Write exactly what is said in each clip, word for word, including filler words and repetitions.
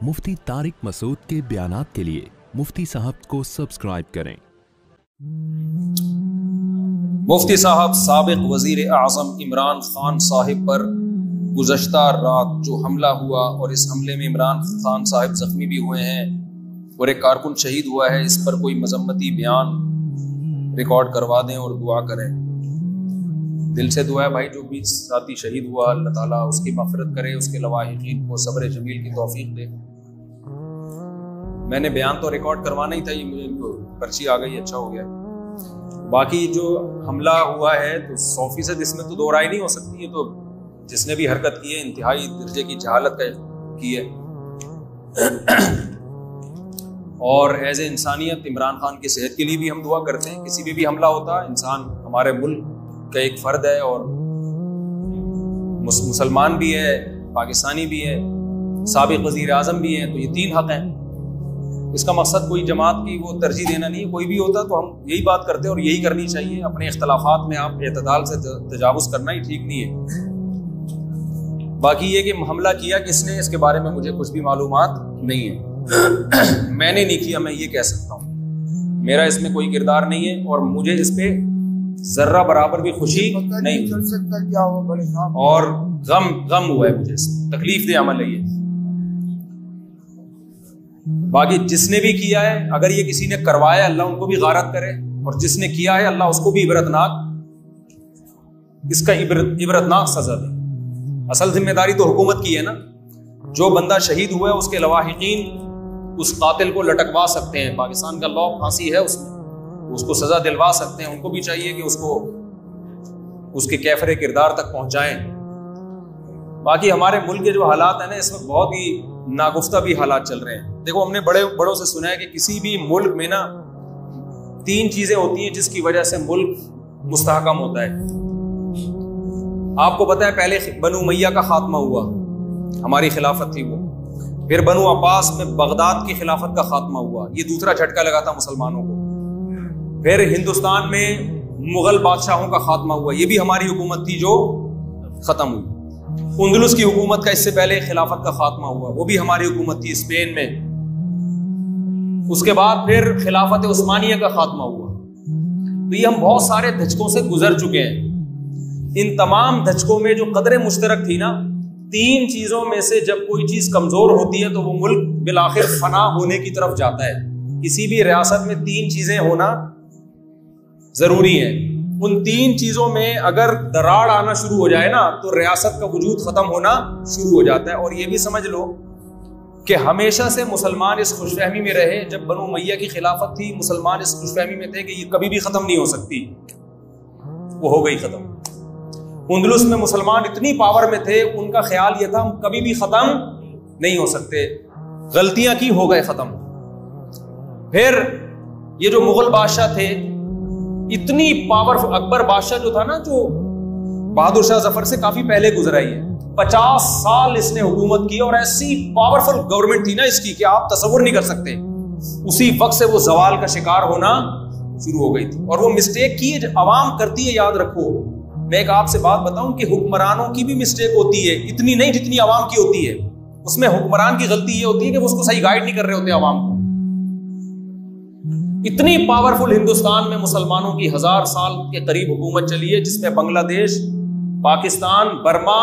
मुफ्ती तारिक मसूद के बयानात के लिए मुफ्ती साहब को सब्सक्राइब करें। मुफ्ती साहब साबिक वजीर आज़म इमरान खान साहिब पर गुज़श्ता रात जो हमला हुआ और इस हमले में इमरान खान साहिब जख्मी भी हुए हैं और एक कारकुन शहीद हुआ है, इस पर कोई मजम्मती बयान रिकॉर्ड करवा दें और दुआ करें। दिल से दुआ है भाई, जो भी साथी शहीद हुआ अल्लाह ताला उसकी मग़फ़िरत करे, उसके लवाहिकीन को सब्र जमील की तौफीक दे। मैंने बयान तो रिकॉर्ड करवाना ही था, ये मुझे पर्ची आ गई, अच्छा हो गया। बाकी जो हमला हुआ है तो सौ फीसद इसमें तो दो राय नहीं हो सकती है, तो जिसने भी हरकत की है इंतहाई दर्जे की जहालत की है। और एज ए इंसानियत इमरान खान की सेहत के लिए भी हम दुआ करते हैं। किसी भी भी हमला होता है, इंसान हमारे मुल्क का एक फ़र्द है और मुसलमान भी है, पाकिस्तानी भी है, साबिक़ वज़ीर आज़म भी है, तो ये तीन हक़ हैं। इसका मकसद कोई जमात की वो तरजीह देना नहीं है, कोई भी होता तो हम यही बात करते हैं और यही करनी चाहिए। अपने इख्तलाफात में आप एतदाल से तजावुज़ करना ही ठीक नहीं है। बाकी ये कि हमला किया किसने, इसके बारे में मुझे कुछ भी मालूमात नहीं है। मैंने नहीं किया, मैं ये कह सकता हूँ, मेरा इसमें कोई किरदार नहीं है और मुझे इस पे जर्रा बराबर भी खुशी नहीं और गम गम हुआ है मुझे, तकलीफ दे अमल है ये। बाकी जिसने भी किया है, अगर ये किसी ने करवाया अल्लाह उनको भी गारत करे, और जिसने किया है अल्लाह उसको भी इबरतनाक इसका इबरत इबरतनाक सजा दे। असल जिम्मेदारी तो हुकूमत की है ना। जो बंदा शहीद हुआ है उसके लवाहिकीन उस कातिल को लटकवा सकते हैं, पाकिस्तान का लॉ फांसी है उसमें, उसको सजा दिलवा सकते हैं। उनको भी चाहिए कि उसको उसके कैफरे किरदार तक पहुंचाएं। बाकी हमारे मुल्क के जो हालात हैं ना, इस वक्त बहुत ही नागुफ्ता भी हालात चल रहे हैं। देखो, हमने बड़े बड़ों से सुना है कि किसी भी मुल्क में ना तीन चीजें होती हैं जिसकी वजह से मुल्क मुस्तहकम होता है। आपको पता है, पहले बनु उमैया का खात्मा हुआ, हमारी खिलाफत थी वो। फिर बनु अब्बास में बगदाद की खिलाफत का खात्मा हुआ, ये दूसरा झटका लगा था मुसलमानों को। फिर हिंदुस्तान में मुगल बादशाहों का खात्मा हुआ, ये भी हमारी हुकूमत थी जो खत्म हुई। उंदलुस की हुकूमत का इससे पहले खिलाफत का खात्मा हुआ, वो भी हमारी हुकूमत थी स्पेन में। उसके बाद फिर खिलाफत उस्मानिया का खात्मा हुआ। तो ये हम बहुत सारे धचकों से गुजर चुके हैं। इन तमाम धचकों में जो कदर मुश्तरक थी ना, तीन चीजों में से जब कोई चीज कमजोर होती है तो वो मुल्क बिलाखिर फना होने की तरफ जाता है। किसी भी रियासत में तीन चीजें होना जरूरी है। उन तीन चीजों में अगर दरार आना शुरू हो जाए ना, तो रियासत का वजूद खत्म होना शुरू हो जाता है। और ये भी समझ लो कि हमेशा से मुसलमान इस खुशफहमी में रहे, जब बनु उमैया की खिलाफत थी मुसलमान इस खुशफहमी में थे कि ये कभी भी खत्म नहीं हो सकती, वो हो गई खत्म। उंदलुस में मुसलमान इतनी पावर में थे, उनका ख्याल ये था हम कभी भी खत्म नहीं हो सकते, गलतियां की हो गए खत्म। फिर ये जो मुगल बादशाह थे, इतनी पावरफुल, अकबर बादशाह जो था ना, जो बहादुर शाह जफर से काफी पहले गुजरा ही है, पचास साल इसने हुकूमत की और ऐसी पावरफुल गवर्नमेंट थी ना इसकी कि आप तसव्वुर नहीं कर सकते। उसी वक्त से वो जवाल का शिकार होना शुरू हो गई थी। और वो मिस्टेक की जो अवाम करती है, याद रखो, मैं एक आपसे बात बताऊं कि हुक्मरानों की भी मिस्टेक होती है, इतनी नहीं जितनी अवाम की होती है। उसमें हुक्मरान की गलती ये होती है कि वो उसको सही गाइड नहीं कर रहे होते अवाम को। इतनी पावरफुल हिंदुस्तान में मुसलमानों की हजार साल के करीब हुकूमत चली है, जिसमें बांग्लादेश, पाकिस्तान, बर्मा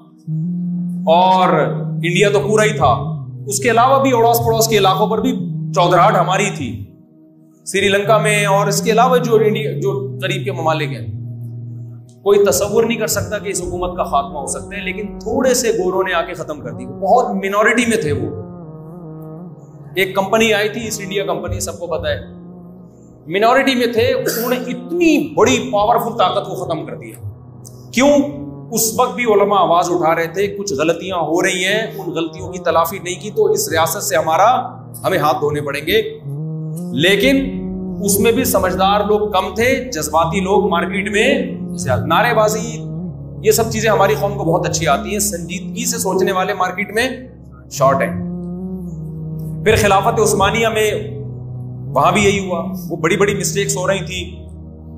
और इंडिया तो पूरा ही था। उसके अलावा भी अड़ोस पड़ोस के इलाकों पर भी चौधराहट हमारी थी, श्रीलंका में, और इसके अलावा जो इंडिया जो करीब के ममालिक हैं। कोई तसव्वुर नहीं कर सकता कि इस हुकूमत का खात्मा हो सकता है, लेकिन थोड़े से गोरों ने आके खत्म कर दी। बहुत मिनॉरिटी में थे वो। एक कंपनी आई थी, ईस्ट इंडिया कंपनी, सबको पता है, मिनॉरिटी में थे, उन्होंने इतनी बड़ी पावरफुल ताकत को खत्म कर दिया। क्यों? उस वक्त भी उलमा आवाज उठा रहे थे कुछ गलतियां हो रही हैं, उन गलतियों की तलाफी नहीं की तो इस रियासत से हमारा हमें हाथ धोने पड़ेंगे। लेकिन उसमें भी समझदार लोग कम थे, जज्बाती लोग मार्केट में ज्यादा। नारेबाजी, ये सब चीजें हमारी कौम को बहुत अच्छी आती हैं, संजीदगी से सोचने वाले मार्केट में शॉर्ट है। फिर खिलाफत उस्मानिया में वहां भी यही हुआ, वो बड़ी बड़ी मिस्टेक्स हो रही थी,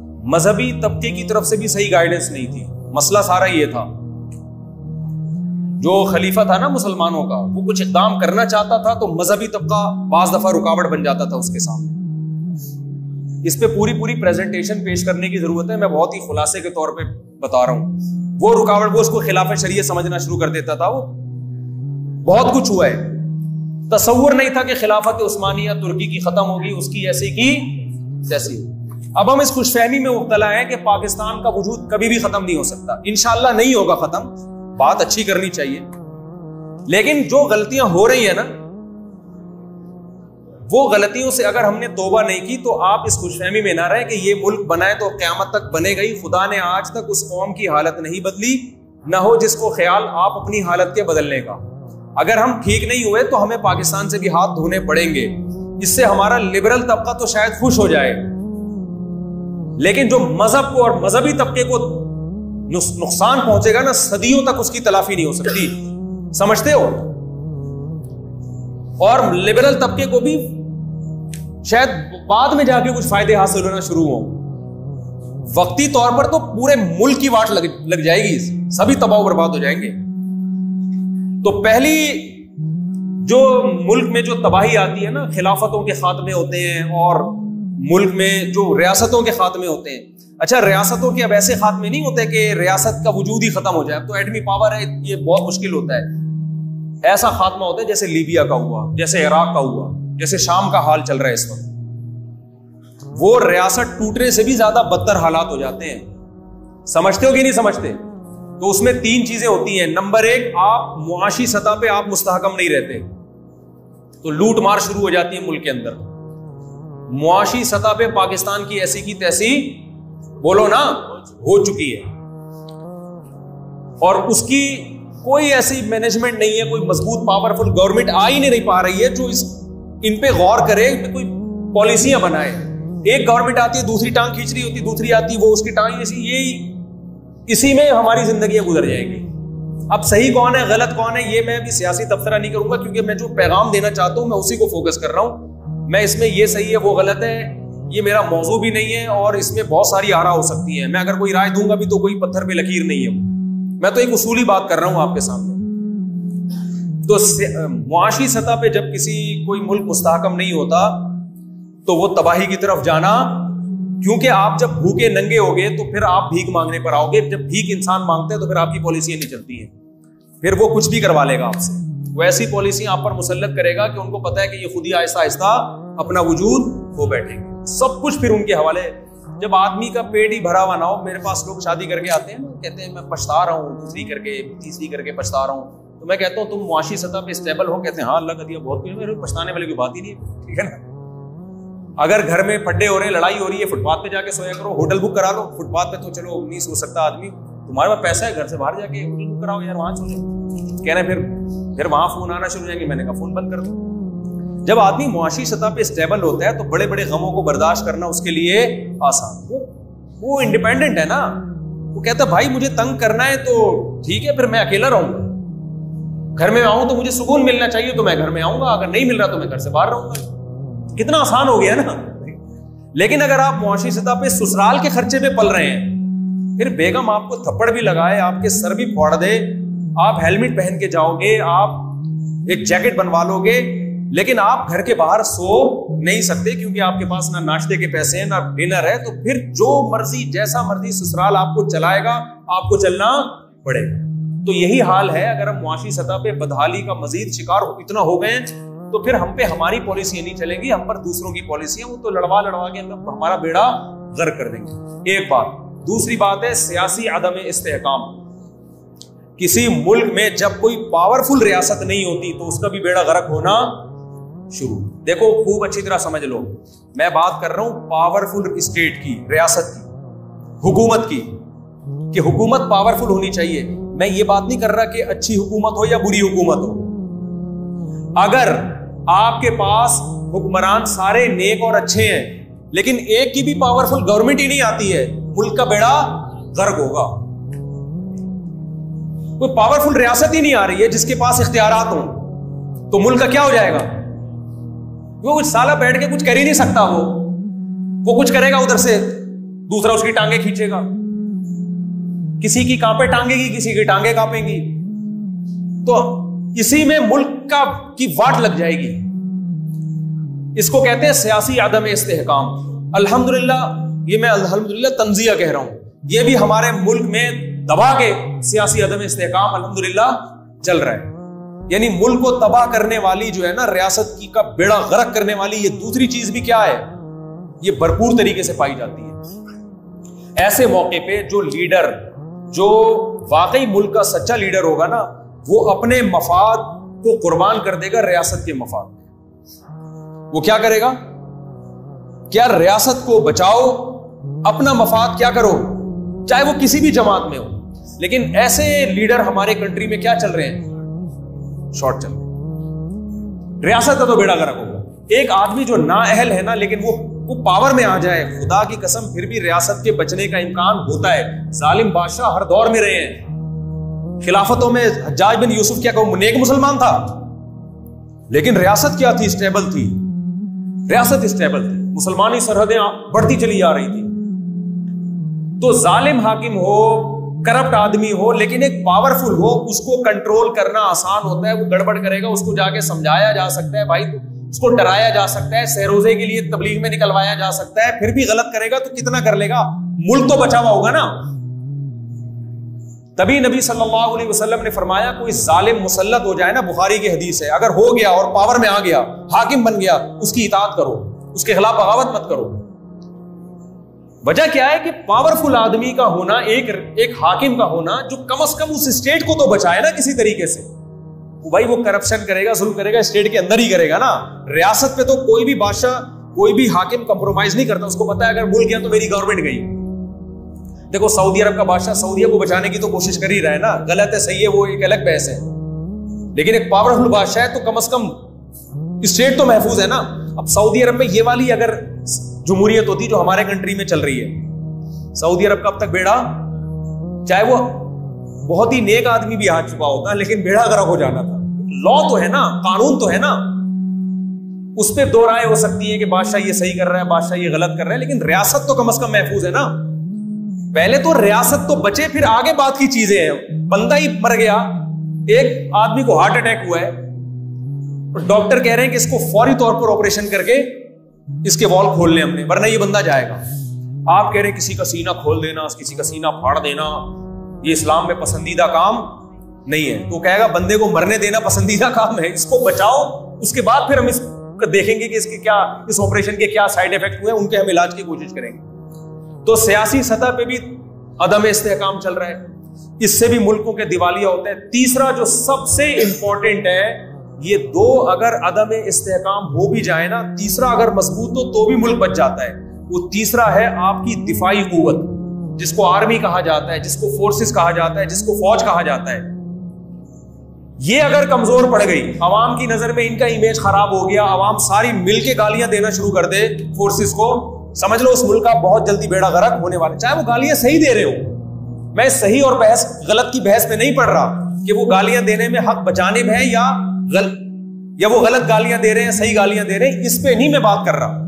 मजहबी तबके की तरफ से भी सही गाइडेंस नहीं थी। मसला सारा ये था। جو خلیفہ تھا نا مسلمانوں کا, وہ کچھ اقدام کرنا چاہتا تھا تو مذہبی طبقہ بعض دفعہ رکاوٹ بن جاتا تھا اس کے سامنے. اس پہ پوری پوری پریزنٹیشن پیش کرنے کی ضرورت ہے, میں بہت ہی خلاصے کے طور پہ بتا رہا ہوں. وہ رکاوٹ, وہ اس کو خلاف شریعت سمجھنا شروع کر دیتا تھا. وہ بہت کچھ ہوا ہے, تصور نہیں تھا کہ خلافت عثمانیہ ترکی کی ختم ہوگی, اس کی ایسی کی تیسی. اب ہم اس خوش فہمی میں مبتلا ہیں کہ پاکستان کا وجود کبھی بھی ختم نہیں ہو سکتا. انشاءاللہ نہیں ہوگا ختم, بات اچھی کرنی چاہیے, لیکن جو غلطیاں ہو رہی ہیں نا, وہ غلطیوں سے اگر ہم نے توبہ نہیں کی تو آپ اس خوش فہمی میں نہ رہے کہ یہ ملک بنائے تو قیامت تک بنے گئی. خدا نے آج تک اس قوم کی حالت نہیں بدلی, نہ ہو جس کو خیال آپ اپنی حالت کے بدلنے کا. اگر ہم ٹھیک نہیں ہوئے تو ہمیں پاکستان سے بھی ہاتھ دھونے پڑیں گے. اس سے ہمارا لبرل طبقہ تو شاید خوش ہو جائے, لیکن جو مذہب کو اور مذہبی طبقے کو نقصان پہنچے گا نا, صدیوں تک اس کی تلافی نہیں ہو سکتی. سمجھتے ہو؟ اور لبرل طبقے کو بھی شاید بعد میں جا کے کچھ فائدے حاصل ہونا شروع ہوں. وقتی طور پر تو پورے ملک کی واٹ لگ, لگ جائے گی, سبھی تباہ و برباد ہو جائیں گے. تو پہلی جو ملک میں جو تباہی آتی ہے نا, خلافتوں کے خاتمے ہوتے ہیں اور ملک میں جو ریاستوں کے خاتمے ہوتے ہیں. اچھا, ریاستوں کے اب ایسے خاتمے نہیں ہوتے کہ ریاست کا وجود ہی ختم ہو جائے. اب تو ایٹمی پاور ہے, یہ بہت مشکل ہوتا ہے. ایسا خاتمہ ہوتا ہے جیسے لیبیا کا ہوا, جیسے عراق کا ہوا, جیسے شام کا حال چل رہا ہے اس وقت. وہ ریاست ٹوٹنے سے بھی زیادہ بدتر حالات ہو جاتے ہیں. سمجھتے ہو کہ نہیں سمجھتے؟ تو اس میں تین چیزیں ہوتی ہیں. نمبر ایک, آپ معاشی سطح پہ آپ مستحکم نہیں رہتے, تو لوٹ مار شروع ہو جاتی ہے ملک کے اندر. معاشی سطح پہ پاکستان کی ایسی کی تیسی, بولو نا, ہو چکی ہے, اور اس کی کوئی ایسی مینجمنٹ نہیں ہے, کوئی مضبوط پاورفل گورنمنٹ آ ہی نہیں پا رہی ہے جو اس ان پہ غور کرے, کوئی پالیسیاں بنائے. ایک گورنمنٹ آتی ہے, دوسری ٹانگ کھینچ رہی ہوتی, دوسری آتی وہ اس کی ٹانگ, ایسی یہی اسی میں ہماری زندگیاں گزر جائیں گی. اب صحیح کون ہے غلط کون ہے یہ میں بھی سیاسی تبصرہ نہیں کروں گا, کیونکہ میں جو پیغام دینا چاہتا ہوں میں اسی کو فوکس کر رہا ہوں. میں اس میں یہ صحیح ہے وہ غلط ہے یہ میرا موضوع بھی نہیں ہے, اور اس میں بہت ساری آراء ہو سکتی ہیں. میں اگر کوئی رائے دوں گا بھی تو کوئی پتھر پہ لکیر نہیں ہے, میں تو ایک اصولی بات کر رہا ہوں آپ کے سامنے. تو معاشی سطح پہ جب کسی کوئی ملک مستحکم نہیں ہوتا تو وہ تباہی کی طرف جانا, کیونکہ آپ جب بھوکے ننگے ہوگے تو پھر آپ بھیک مانگنے پر آؤ گے. جب بھیک انسان مانگتے ہیں تو پھر آپ کی پالیسیاں نہیں چلتی ہیں, پھر وہ کچھ بھی کروا لے گا آپ سے. وہ ایسی پالیسیاں آپ پر مسلط کرے گا کہ ان کو پتا ہے کہ یہ خود ہی آہستہ آہستہ اپنا وجود کھو بیٹھیں گے. سب کچھ پھر ان کے حوالے. جب آدمی کا پیٹ ہی بھرا ہوا نہ ہو, میرے پاس لوگ شادی کر کے آتے ہیں نا, کہتے ہیں میں پچھتا رہا ہوں, دوسری کر کے تیسری کر کے پچھتا رہا ہوں. تو میں کہتا ہوں تم معاشی سطح پہ اسٹیبل ہو, کہتے ہیں ہاں اللہ کا دیا بہت کچھ, پچھتانے والے کی بات ہی نہیں ہے, ٹھیک ہے نا. اگر گھر میں پڈے ہو رہے ہیں, لڑائی ہو رہی ہے, فٹ پاتھ پہ جا کے سویا کرو, ہوٹل بک کرا لو. فٹ پاتھ پہ تو چلو نہیں سو سکتا آدمی, تمہارے پاس پیسہ ہے, گھر سے باہر جا کے ہوٹل بک کراؤ یار, وہاں سو جاؤ. کہنا پھر پھر وہاں فون آنا شروع ہو جائیں گے, میں نے کہا فون بند کر دو. جب آدمی معاشی سطح پہ اسٹیبل ہوتا ہے تو بڑے بڑے غموں کو برداشت کرنا اس کے لیے آسان. وہ وہ انڈیپینڈنٹ ہے نا, وہ کہتا ہے بھائی مجھے تنگ کرنا ہے تو ٹھیک ہے, پھر میں اکیلا رہوں گا. گھر میں آؤں تو مجھے سکون ملنا چاہیے تو میں گھر میں آؤں گا, اگر نہیں مل رہا تو میں گھر سے باہر رہوں گا. کتنا آسان ہو گیا نا. لیکن اگر آپ معاشی سطح پہ سسرال کے خرچے پہ پل رہے ہیں, پھر بیگم آپ کو تھپڑ بھی لگائے, آپ کے سر بھی پھوڑ دے, آپ ہیلمٹ پہن کے جاؤ گے, آپ ایک جیکٹ بنوا لو گے, لیکن آپ گھر کے باہر سو نہیں سکتے کیونکہ آپ کے پاس نہ ناشتے کے پیسے ہیں نہ ڈنر ہے. تو پھر جو مرضی جیسا مرضی سسرال آپ کو چلائے گا, آپ کو چلنا پڑے گا. تو یہی حال ہے. اگر ہم معاشی سطح پہ بدحالی کا مزید شکار اتنا ہو گئے تو پھر ہم پہ ہماری پالیسیاں نہیں چلیں گی, ہم پر دوسروں کی پالیسیاں, وہ تو لڑوا لڑوا کے ہمارا بیڑا غرق کر دیں گے. ایک بات. دوسری بات ہے سیاسی عدم استحکام. کسی ملک میں جب کوئی پاورفل ریاست نہیں ہوتی تو اس کا بھی بیڑا غرق ہونا شروع. دیکھو خوب اچھی طرح سمجھ لو, میں بات کر رہا ہوں پاورفل اسٹیٹ کی, ریاست کی, حکومت کی, کہ حکومت پاورفل ہونی چاہیے. میں یہ بات نہیں کر رہا کہ اچھی حکومت ہو یا بری حکومت ہو. اگر آپ کے پاس حکمران سارے نیک اور اچھے ہیں لیکن ایک کی بھی پاورفل گورنمنٹ ہی نہیں آتی ہے, ملک کا بیڑا غرق ہوگا. کوئی پاورفل ریاست ہی نہیں آ رہی ہے جس کے پاس اختیارات ہوں تو ملک کا کیا ہو جائے گا. وہ کچھ سالہ بیٹھ کے کچھ کر ہی نہیں سکتا, وہ وہ کچھ کرے گا ادھر سے, دوسرا اس کی ٹانگیں کھینچے گا. کسی کی کانپیں ٹانگے گی, کسی کی ٹانگیں کانپیں گی. تو اسی میں ملک کا کی واٹ لگ جائے گی. اس کو کہتے ہیں سیاسی عدم استحکام. الحمدللہ یہ میں الحمدللہ تنزیہ کہہ رہا ہوں, یہ بھی ہمارے ملک میں دبا کے سیاسی عدم استحکام الحمدللہ چل رہا ہے. یعنی ملک کو تباہ کرنے والی جو ہے نا, ریاست کی کا بیڑا غرق کرنے والی یہ دوسری چیز بھی کیا ہے, یہ بھرپور طریقے سے پائی جاتی ہے. ایسے موقع پہ جو لیڈر, جو واقعی ملک کا سچا لیڈر ہوگا نا, وہ اپنے مفاد کو قربان کر دے گا ریاست کے مفاد میں. وہ کیا کرے گا, کیا ریاست کو بچاؤ, اپنا مفاد کیا کرو, چاہے وہ کسی بھی جماعت میں ہو. لیکن ایسے لیڈر ہمارے کنٹری میں کیا چل رہے ہیں, شارٹ چل رہے ہیں. ریاست کا تو بیڑا غرق ہوگا. ایک آدمی جو نااہل ہے نا, لیکن وہ وہ پاور میں آ جائے, خدا کی قسم پھر بھی ریاست کے بچنے کا امکان ہوتا ہے. ظالم بادشاہ ہر دور میں رہے ہیں. خلافتوں میں حجاج بن یوسف کیا کہ نیک مسلمان تھا, لیکن ریاست کیا تھی, اسٹیبل تھی. ریاست اسٹیبل تھی, مسلمانی سرحدیں بڑھتی چلی آ رہی تھی. تو ظالم حاکم ہو, کرپٹ آدمی ہو, لیکن ایک پاورفل ہو, اس کو کنٹرول کرنا آسان ہوتا ہے. وہ گڑبڑ کرے گا, اس کو جا کے سمجھایا جا سکتا ہے بھائی, اس کو ڈرایا جا سکتا ہے, سہروزے کے لیے تبلیغ میں نکلوایا جا سکتا ہے. پھر بھی غلط کرے گا تو کتنا کر لے گا, ملک تو بچا ہوا ہوگا نا. تبھی نبی صلی اللہ علیہ وسلم نے فرمایا کوئی ظالم مسلط ہو جائے نا, بخاری کی حدیث ہے, اگر ہو گیا اور پاور میں آ گیا, حاکم بن گیا, اس کی اطاعت کرو, اس کے خلاف بغاوت مت کرو. وجہ کیا ہے کہ پاورفل آدمی کا ہونا, ایک ایک حاکم کا ہونا جو کم از کم اس اسٹیٹ کو تو بچائے نا کسی طریقے سے. بھائی وہ کرپشن کرے گا, ظلم کرے گا, اسٹیٹ کے اندر ہی کرے گا نا. ریاست پہ تو کوئی بھی بادشاہ, کوئی بھی حاکم کمپرومائز نہیں کرتا. اس کو پتا ہے اگر ملک گیا تو میری گورنمنٹ گئی. دیکھو سعودی عرب کا بادشاہ سعودیہ کو بچانے کی تو کوشش کر ہی رہا ہے نا, غلط ہے صحیح ہے وہ ایک الگ بحث ہے, لیکن ایک پاورفل بادشاہ ہے تو کم از کم اسٹیٹ تو محفوظ ہے نا. اب سعودی عرب میں یہ والی اگر جمہوریت ہوتی جو ہمارے کنٹری میں چل رہی ہے, سعودی عرب کا اب تک بیڑا, چاہے وہ بہت ہی نیک آدمی بھی آ چکا ہوتا, لیکن بیڑا غرق ہو جانا تھا. لا تو ہے نا, قانون تو ہے نا, اس پہ دو رائے ہو سکتی ہے کہ بادشاہ یہ صحیح کر رہا ہے, بادشاہ یہ غلط کر رہا ہے, لیکن ریاست تو کم از کم محفوظ ہے نا. پہلے تو ریاست تو بچے, پھر آگے بات کی چیزیں ہیں. بندہ ہی مر گیا, ایک آدمی کو ہارٹ اٹیک ہوا ہے, ڈاکٹر کہہ رہے ہیں کہ اس کو فوری طور پر آپریشن کر کے اس کے وال کھول لیں ہم نے, ورنہ یہ بندہ جائے گا. آپ کہہ رہے ہیں کسی کا سینہ کھول دینا, کسی کا سینہ پھاڑ دینا, یہ اسلام میں پسندیدہ کام نہیں ہے. تو کہے گا بندے کو مرنے دینا پسندیدہ کام ہے, اس کو بچاؤ, اس کے بعد پھر ہم اس دیکھیں گے کہ اس کے کیا, اس آپریشن کے کیا سائڈ افیکٹ ہوئے, ان کے ہم علاج کی کوشش کریں گے. تو سیاسی سطح پہ بھی عدم استحکام چل رہا ہے, اس سے بھی ملکوں کے دیوالیہ ہوتے ہیں. تیسرا جو سب سے امپورٹنٹ ہے, یہ دو اگر عدم استحکام ہو بھی جائے نا, تیسرا اگر مضبوط ہو تو بھی ملک بچ جاتا ہے. وہ تیسرا ہے آپ کی دفاعی قوت, جس کو آرمی کہا جاتا ہے, جس کو فورسز کہا جاتا ہے, جس کو فوج کہا جاتا ہے. یہ اگر کمزور پڑ گئی, عوام کی نظر میں ان کا امیج خراب ہو گیا, عوام ساری مل کے گالیاں دینا شروع کر دے فورسز کو, سمجھ لو اس ملک کا بہت جلدی بیڑا غرق ہونے والا. چاہے وہ گالیاں صحیح دے رہے ہو, میں صحیح اور بحث غلط کی بحث میں نہیں پڑھ رہا کہ وہ گالیاں دینے میں حق بچانے میں ہے یا غلط, یا وہ غلط گالیاں دے رہے ہیں صحیح گالیاں دے رہے ہیں, اس پہ نہیں میں بات کر رہا.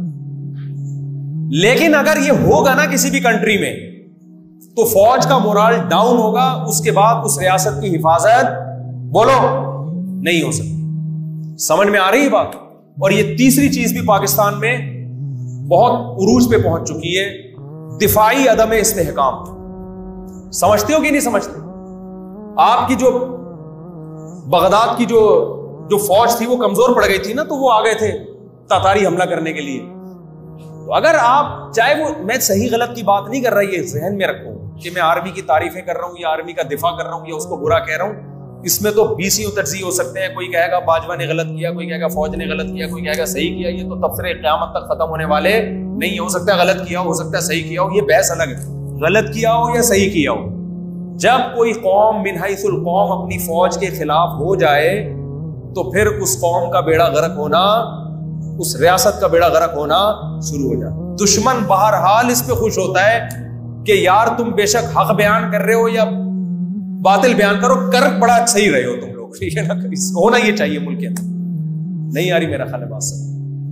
لیکن اگر یہ ہوگا نا کسی بھی کنٹری میں, تو فوج کا مورال ڈاؤن ہوگا, اس کے بعد اس ریاست کی حفاظت بولو نہیں ہو سکتی. سمجھ میں آ رہی ہے بات. اور یہ تیسری چیز بھی پاکستان میں بہت عروج پہ پہنچ چکی ہے, دفاعی عدم استحکام. سمجھتے ہو کہ نہیں سمجھتے؟ آپ کی جو بغداد کی جو جو فوج تھی وہ کمزور پڑ گئی تھی نا, تو وہ آ گئے تھے تاتاری حملہ کرنے کے لیے. تو اگر آپ چاہے وہ, میں صحیح غلط کی بات نہیں کر رہا, یہ ذہن میں رکھو کہ میں آرمی کی تعریفیں کر رہا ہوں یا آرمی کا دفاع کر رہا ہوں یا اس کو برا کہہ رہا ہوں. اس میں تو بیسیوں تجزیے ہو سکتے ہیں. کوئی کہے گا باجوہ نے غلط کیا, کوئی کہے گا فوج نے غلط کیا, کوئی کہے گا صحیح کیا. یہ تو تبصرے قیامت تک ختم ہونے والے نہیں. ہو سکتا ہے غلط کیا ہو سکتا ہے صحیح کیا ہو, یہ بحث الگ ہے. غلط کیا ہو یا صحیح کیا ہو, جب کوئی قوم من حیث القوم اپنی فوج کے خلاف ہو جائے تو پھر اس قوم کا بیڑا غرق ہونا, اس ریاست کا بیڑا غرق ہونا شروع ہو جاتا. دشمن بہرحال اس پہ خوش ہوتا ہے کہ یار تم بے شک حق بیان کر رہے ہو یا باطل بیان کرو, کر بڑا صحیح رہے ہو تم لوگ, ٹھیک ہے نا. ہونا یہ چاہیے ملک کے اندر. نہیں آ رہی میرا خیال ہے بات سب.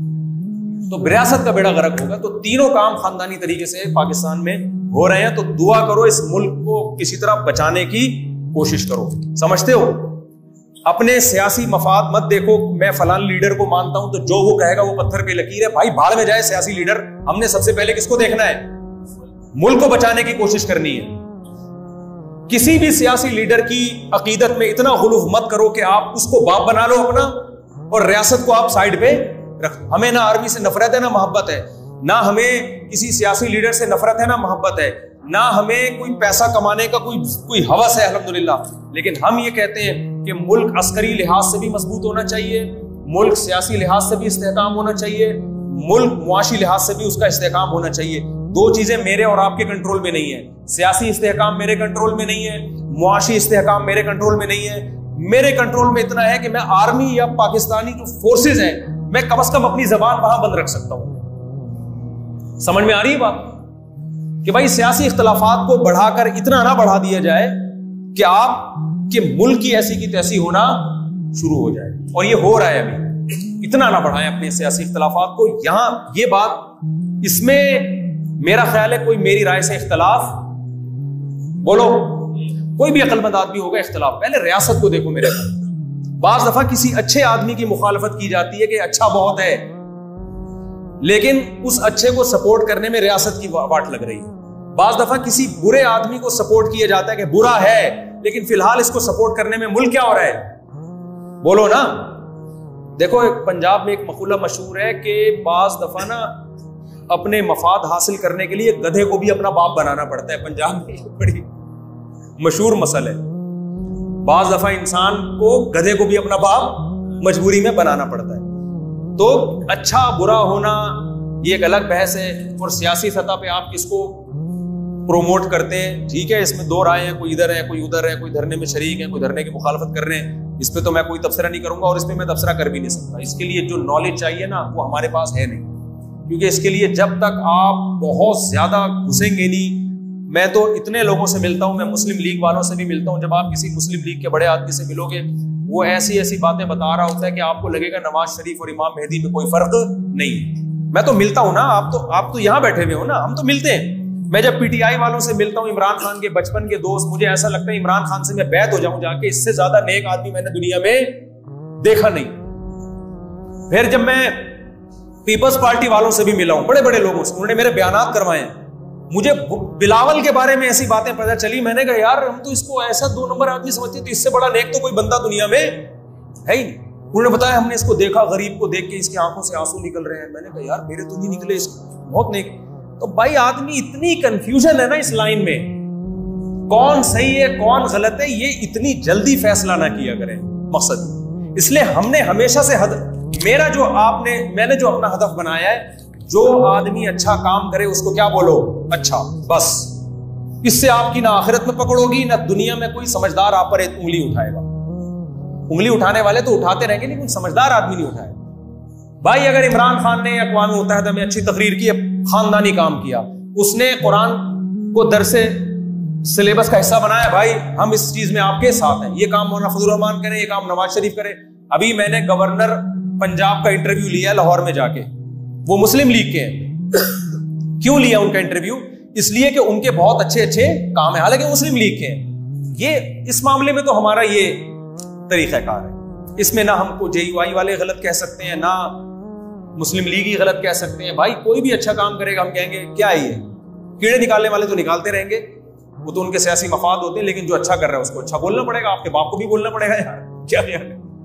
تو ریاست کا بیڑا غرق ہوگا. تو تینوں کام خاندانی طریقے سے پاکستان میں ہو رہے ہیں. تو دعا کرو اس ملک کو کسی طرح بچانے کی کوشش کرو. سمجھتے ہو؟ اپنے سیاسی مفاد مت دیکھو میں فلان لیڈر کو مانتا ہوں تو جو وہ کہے گا وہ پتھر پہ لکیر ہے. بھائی بھاڑ میں جائے سیاسی لیڈر. ہم نے سب سے پہلے کس کو دیکھنا ہے؟ ملک کو بچانے کی کوشش کرنی ہے. کسی بھی سیاسی لیڈر کی عقیدت میں اتنا غلو مت کرو کہ آپ اس کو باپ بنا لو اپنا اور ریاست کو آپ سائڈ پہ رکھ. ہمیں نہ آرمی سے نفرت ہے نہ محبت ہے, نہ ہمیں کسی سیاسی لیڈر سے نفرت ہے نہ محبت ہے, نہ ہمیں کوئی پیسہ کمانے کا کوئی کوئی ہوس ہے الحمدللہ. لیکن ہم یہ کہتے ہیں کہ ملک عسکری لحاظ سے بھی مضبوط ہونا چاہیے, ملک سیاسی لحاظ سے بھی استحکام ہونا چاہیے, ملک معاشی لحاظ سے بھی اس کا استحکام ہونا چاہیے. دو چیزیں میرے اور آپ کے کنٹرول میں نہیں ہے. سیاسی استحکام میرے کنٹرول میں نہیں ہے, معاشی استحکام میرے کنٹرول میں نہیں ہے. میرے کنٹرول میں اتنا ہے کہ میں آرمی یا پاکستانی جو فورسز ہیں میں کم از کم اپنی زبان وہاں بند رکھ سکتا ہوں. سمجھ میں آ رہی ہے بات کہ بھائی سیاسی اختلافات کو بڑھا کر اتنا نہ بڑھا دیا جائے کہ آپ کے ملک کی ایسی کی تیسی ہونا شروع ہو جائے. اور یہ ہو رہا ہے ابھی. اتنا نہ بڑھائیں اپنے سیاسی اختلافات کو. یہاں یہ بات اس میں میرا خیال ہے کوئی میری رائے سے اختلاف بولو کوئی بھی عقل مند آدمی ہوگا اختلاف. پہلے ریاست کو دیکھو میرے بھائی. بعض دفعہ کسی اچھے آدمی کی مخالفت کی جاتی ہے کہ اچھا بہت ہے, لیکن اس اچھے کو سپورٹ کرنے میں ریاست کی واٹ لگ رہی ہے. بعض دفعہ کسی برے آدمی کو سپورٹ کیا جاتا ہے کہ برا ہے, لیکن فی الحال اس کو سپورٹ کرنے میں ملک کیا ہو رہا ہے بولو نا. دیکھو پنجاب میں ایک مقولہ مشہور ہے کہ بعض دفعہ نا اپنے مفاد حاصل کرنے کے لیے گدھے کو بھی اپنا باپ بنانا پڑتا ہے. پنجاب میں بڑی مشہور مسئلہ ہے. بعض دفعہ انسان کو گدھے کو بھی اپنا باپ مجبوری میں بنانا پڑتا ہے. تو اچھا برا ہونا یہ ایک الگ بحث ہے, اور سیاسی سطح پہ آپ کس کو پروموٹ کرتے ہیں ٹھیک ہے, اس میں دو رائے ہیں, کوئی ادھر ہے کوئی ادھر ہے, کوئی دھرنے میں شریک ہے کوئی دھرنے کی مخالفت کر رہے ہیں. اس پہ تو میں کوئی تبصرہ نہیں کروں گا, اور اس پہ میں تبصرہ کر بھی نہیں سکتا. اس کے لیے جو نالج چاہیے نا وہ ہمارے پاس ہے نہیں, کیونکہ اس کے لیے جب تک آپ بہت زیادہ گھسیں گے نہیں. میں تو اتنے لوگوں سے ملتا ہوں, میں مسلم لیگ والوں سے بھی ملتا ہوں, جب آپ کسی مسلم لیگ کے بڑے آدمی سے ملو گے وہ ایسی ایسی باتیں بتا رہا ہوتا ہے کہ آپ کو لگے گا نواز شریف اور امام مہدی میں کوئی فرق نہیں. میں تو ملتا ہوں نا, آپ تو آپ تو یہاں بیٹھے ہوئے ہو نا, ہم تو ملتے ہیں. میں جب پی ٹی آئی والوں سے ملتا ہوں, عمران خان کے بچپن کے دوست, مجھے ایسا لگتا ہے عمران خان سے میں بیعت ہو جاؤں جا کے, اس سے زیادہ نیک آدمی میں نے دنیا میں دیکھا نہیں. پھر جب میں پیپلز پارٹی والوں سے بھی ملا ہوں, بڑے بڑے لوگوں سے, انہوں نے میرے بیانات کروائے ہیں. مجھے بلاول کے بارے میں ایسی باتیں پتہ چلی, میں نے کہا یار ہم تو اس کو ایسا دو نمبر آدمی سمجھتے ہیں, تو اس سے بڑا نیک تو کوئی بندہ دنیا میں ہے ہی نہیں. انہوں نے بتایا ہم نے اس کو دیکھا, غریب کو دیکھ کے اس کی آنکھوں سے آنسو نکل رہے ہیں. میں نے کہا یار میرے تو نہیں نکلے, اس بہت نیک. تو بھائی آدمی اتنی کنفیوژن ہے نا اس لائن میں, کون صحیح ہے کون غلط ہے, یہ اتنی جلدی فیصلہ نہ کیا کریں. مقصد اس لیے ہم نے ہمیشہ سے حد میرا جو آپ نے میں نے جو اپنا ہدف بنایا ہے, جو آدمی اچھا کام کرے اس کو کیا بولو اچھا, بس. اس سے آپ کی نہ آخرت میں پکڑ ہوگی نہ دنیا میں کوئی سمجھدار آپ پر ایک انگلی اٹھائے گا. انگلی اٹھانے والے تو اٹھاتے رہیں گے لیکن سمجھدار آدمی نہیں اٹھائے. بھائی اگر عمران خان نے اقوام متحدہ میں اچھی تقریر کی, خاندانی کام کیا, اس نے قرآن کو درس سلیبس کا حصہ بنایا, بھائی ہم اس چیز میں آپ کے ساتھ ہیں. یہ کام مولانا فضل الرحمان کرے, یہ کام نواز شریف کرے. ابھی میں نے گورنر پنجاب کا انٹرویو لیا لاہور میں جا کے, وہ مسلم لیگ کے ہیں. کیوں لیا ان کا انٹرویو؟ اس لیے کہ ان کے بہت اچھے اچھے کام ہیں, حالانکہ مسلم لیگ کے ہیں. یہ اس معاملے میں تو ہمارا یہ طریقہ کار ہے. اس میں نہ ہم کو جے یو آئی والے غلط کہہ سکتے ہیں, نہ مسلم لیگ ہی غلط کہہ سکتے ہیں. بھائی کوئی بھی اچھا کام کرے گا ہم کہیں گے کیا ہے یہ, کیڑے نکالنے والے تو نکالتے رہیں گے, وہ تو ان کے سیاسی مفاد ہوتے ہیں, لیکن جو اچھا کر رہا ہے اس کو اچھا بولنا پڑے گا. آپ کے باپ کو بھی بولنا پڑے گا یار, کیا یار.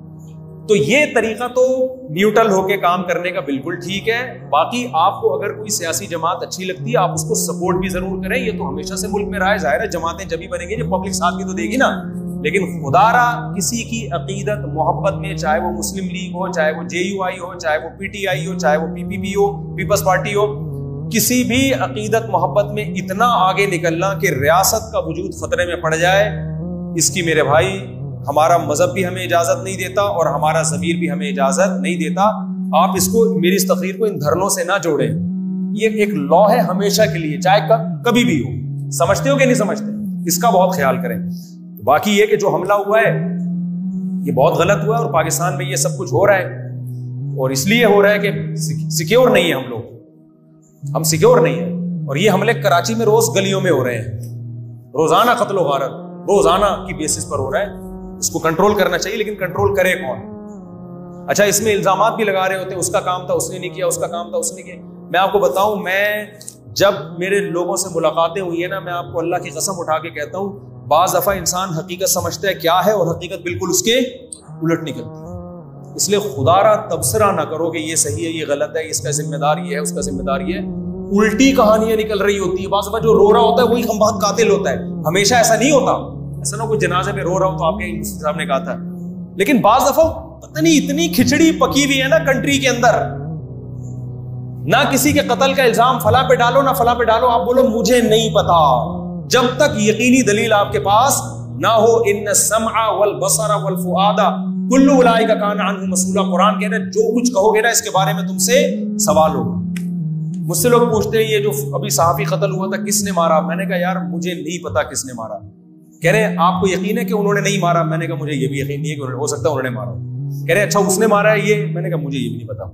تو یہ طریقہ تو نیوٹرل ہو کے کام کرنے کا بالکل ٹھیک ہے. باقی آپ کو اگر کوئی سیاسی جماعت اچھی لگتی ہے آپ اس کو سپورٹ بھی ضرور کریں. یہ تو ہمیشہ سے ملک میں رہا ہے. ظاہر ہے جماعتیں جبھی بنیں گی جب پبلک ساتھ بھی تو دے گی نا. لیکن خدا را کسی کی عقیدت محبت میں, چاہے وہ مسلم لیگ ہو, چاہے وہ جے یو آئی ہو, چاہے وہ پی ٹی آئی ہو, چاہے وہ پی پی پی ہو, پیپلز پارٹی ہو, کسی بھی عقیدت محبت میں اتنا آگے نکلنا کہ ریاست کا وجود خطرے میں پڑ جائے, اس کی میرے بھائی ہمارا مذہب بھی ہمیں اجازت نہیں دیتا اور ہمارا ضمیر بھی ہمیں اجازت نہیں دیتا. آپ اس کو, میری اس تقریر کو ان دھرنوں سے نہ جوڑیں. یہ ایک لا ہے ہمیشہ کے لیے, چاہے کبھی بھی ہو. سمجھتے ہو کہ نہیں سمجھتے, اس کا بہت خیال کریں. باقی یہ کہ جو حملہ ہوا ہے یہ بہت غلط ہوا ہے, اور پاکستان میں یہ سب کچھ ہو رہا ہے, اور اس لیے ہو رہا ہے کہ سیکیور نہیں ہے ہم لوگ, ہم سیکیور نہیں ہیں. اور یہ حملے کراچی میں روز گلیوں میں ہو رہے ہیں, روزانہ قتل و غارت روزانہ کی بیسس پر ہو رہا ہے. اس کو کنٹرول کرنا چاہیے، لیکن کنٹرول کرے کون؟ اچھا اس میں الزامات بھی لگا رہے ہوتے ہیں، اس کا کام تھا اس نے نہیں کیا، اس کا کام تھا اس نے کیا. میں آپ کو بتاؤں، میں جب میرے لوگوں سے ملاقاتیں ہوئی ہیں نا، میں آپ کو اللہ کی قسم اٹھا کے کہتا ہوں، بعض دفعہ انسان حقیقت سمجھتا ہے کیا ہے اور حقیقت بالکل اس کے الٹ نکلتی ہے. اس لیے خدا را تبصرہ نہ کرو کہ یہ صحیح ہے یہ غلط ہے، اس کا ذمہ دار یہ ہے اس کا ذمہ دار یہ ہے. الٹی کہانیاں نکل رہی ہوتی ہے. بعض دفعہ جو رو رہا ہوتا ہے وہی ہم بہت قاتل ہوتا ہے. ہمیشہ ایسا نہیں ہوتا. ایسا نہ کوئی جنازے میں رو رہا ہو تو آپ کے صاحب نے کہا تھا، لیکن بعض دفعہ پتہ نہیں اتنی کھچڑی پکی ہوئی ہے نا کنٹری کے اندر، نہ کسی کے قتل کا الزام فلاں پہ ڈالو نہ فلاں پہ ڈالو، آپ بولو مجھے نہیں پتا. جب تک یقینی دلیل آپ کے پاس نہ ہو، ان السمع والبصر والفؤاد کل اولئک کان عنہ مسئولا. قرآن کہہ رہا ہے جو کچھ کہو گے نا اس کے بارے میں تم سے سوال ہوگا. مجھ سے لوگ پوچھتے ہیں یہ جو ابھی صحافی قتل ہوا تھا کس نے مارا؟ میں نے کہا یار مجھے نہیں پتا کس نے مارا. کہہ رہے ہیں آپ کو یقین ہے کہ انہوں نے نہیں مارا؟ میں نے کہا مجھے یہ بھی یقین نہیں ہے کہ ہو سکتا ہے انہوں نے مارا. کہہ رہے ہیں اچھا اس نے مارا ہے یہ؟ میں نے کہا مجھے یہ بھی نہیں پتا.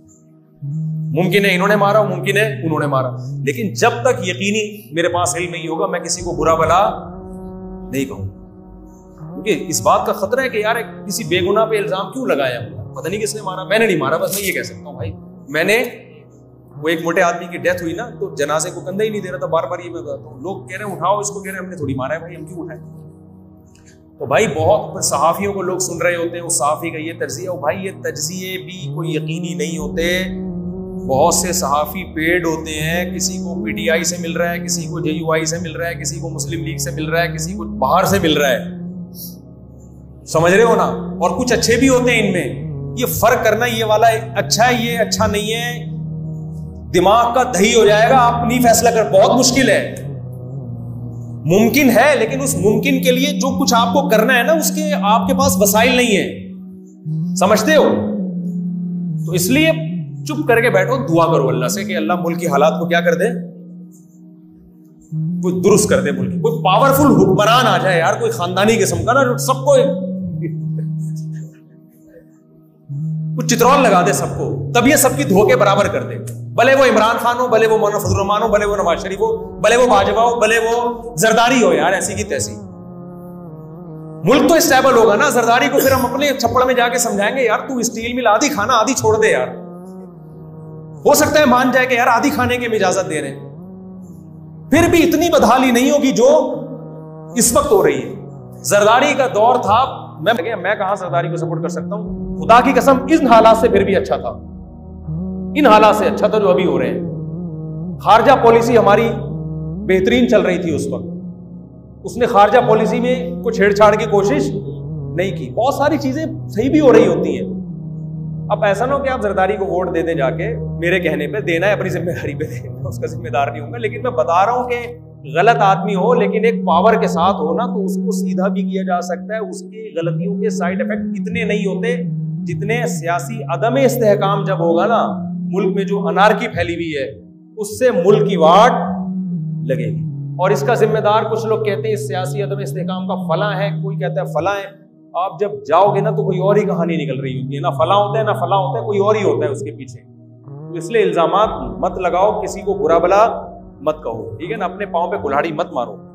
ممکن ہے انہوں نے مارا، ممکن ہے انہوں نے مارا، لیکن جب تک یقینی میرے پاس علم نہیں ہوگا میں کسی کو برا بلا نہیں کہوں. کیونکہ اس بات کا خطرہ ہے کہ یار کسی بے گناہ پہ الزام کیوں لگایا، پتہ نہیں کس نے مارا. میں نے نہیں مارا، بس میں یہ کہہ سکتا ہوں بھائی میں نے. وہ ایک موٹے آدمی کی ڈیتھ ہوئی نا تو جنازے کو کندھا ہی نہیں دے رہا تھا، بار بار یہ میں بتاتا ہوں. لوگ کہہ رہے ہیں اٹھاؤ اس کو، کہہ رہے ہیں ہم نے تھوڑی مارا ہے بھائی، ہم کیوں اٹھائیں؟ تو بھائی بہت صحافیوں کو لوگ سن رہے ہوتے ہیں، اس صحافی کا یہ تجزیہ. بھائی یہ تجزیے بھی کوئی یقینی نہیں ہوتے. بہت سے صحافی پیڈ ہوتے ہیں، کسی کو پی ٹی آئی سے مل رہا ہے، کسی کو جے یو آئی سے مل رہا ہے، کسی کو مسلم لیگ سے مل رہا ہے، کسی کو باہر سے مل رہا ہے. سمجھ رہے ہو نا؟ اور کچھ اچھے بھی ہوتے ہیں ان میں. یہ فرق کرنا یہ والا اچھا ہے یہ اچھا نہیں ہے، دماغ کا دہی ہو جائے گا. آپ نہیں فیصلہ کر، بہت مشکل ہے. ممکن ہے لیکن اس ممکن کے لیے جو کچھ آپ کو کرنا ہے نا اس کے آپ کے پاس وسائل نہیں ہے. سمجھتے ہو؟ تو اس لیے چپ کر کے بیٹھو، دعا کرو اللہ سے کہ اللہ ملک کی حالات کو کیا کر دے، کوئی درست کر دے. ملک کوئی پاورفل حکمران آ جائے یار، کوئی خاندانی قسم کا نا جو سب کو کچھ چترول لگا دے سب کو، تب یہ سب کی دھوکے برابر کر دے. بھلے وہ عمران خان ہو، بھلے وہ مولانا فضل الرحمان ہو، بھلے وہ نواز شریف ہو، بھلے وہ باجوہ ہو، بھلے وہ زرداری ہو. یار ایسی کی تیسی ملک تو اسٹیبل ہوگا نا. زرداری کو پھر ہم اپنے چھپڑ میں جا کے سمجھائیں گے یار تو اسٹیل مل آدھی کھانا آدھی چھوڑ دے یار. ہو سکتا ہے مان جائے کہ یار آدھی کھانے کی اجازت دے رہے ہیں، پھر بھی اتنی بدحالی نہیں ہوگی جو اس وقت ہو رہی ہے. زرداری کا دور تھا، میں میں کہاں زرداری کو سپورٹ کر سکتا ہوں؟ خدا کی قسم ان حالات سے پھر بھی اچھا تھا، ان حالات سے اچھا تھا جو ابھی ہو رہے ہیں. خارجہ پالیسی ہماری بہترین چل رہی تھی اس وقت. اس نے خارجہ پالیسی میں کوئی چھیڑ چھاڑ کی کوشش نہیں کی. بہت ساری چیزیں صحیح بھی ہو رہی ہوتی ہیں. اب ایسا نہ ہو کہ آپ زرداری کو ووٹ دے دیں جا کے میرے کہنے پہ، دینا ہے اپنی ذمہ داری پہ دیں، میں اس کا ذمہ دار نہیں ہوں گا. لیکن میں بتا رہا ہوں کہ غلط آدمی ہو لیکن ایک پاور کے ساتھ ہو نا تو اس کو سیدھا بھی کیا جا سکتا ہے. اس کی غلطیوں کے سائیڈ افیکٹ اتنے نہیں ہوتے جتنے سیاسی عدم استحکام جب ہوگا نا، ملک میں جو انارکی پھیلی ہوئی ہے اس سے ملک کی واٹ لگے گی. اور اس کا ذمہ دار کچھ لوگ کہتے ہیں اس سیاسی عدم استحکام کا فلاں ہے، کوئی کہتا ہے فلاں ہے. آپ جب جاؤ گے نا تو کوئی اور ہی کہانی نکل رہی ہوتی ہے، نہ فلاں ہوتا ہے نہ فلاں ہوتا ہے، کوئی اور ہی ہوتا ہے اس کے پیچھے. تو اس لیے الزامات مت لگاؤ، کسی کو برا بلا مت کہو، ٹھیک ہے نا؟ اپنے پاؤں پہ کلہاڑی مت مارو.